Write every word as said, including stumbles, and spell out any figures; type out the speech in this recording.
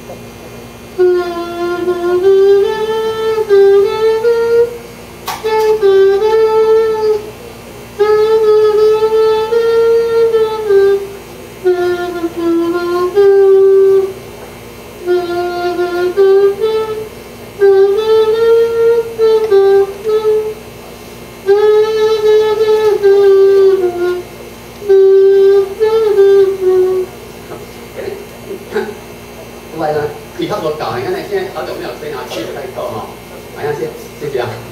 另外呢，以后我搞，你看呢，现在好久没有吹啊，气不太够哈，好像先先这样。